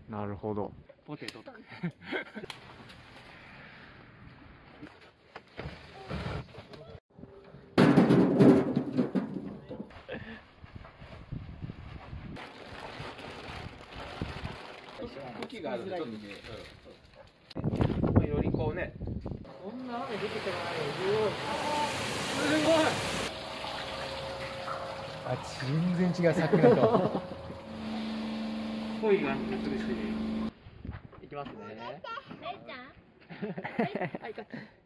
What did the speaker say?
なるほど。 ポテトとか。 茎があるとちょっとね、 よりこうね。 こんな雨出てたらないよ。 すごい。 あ、全然違うさっきのと。 恋が美しい。いきますね。 れいちゃん。はい、はい、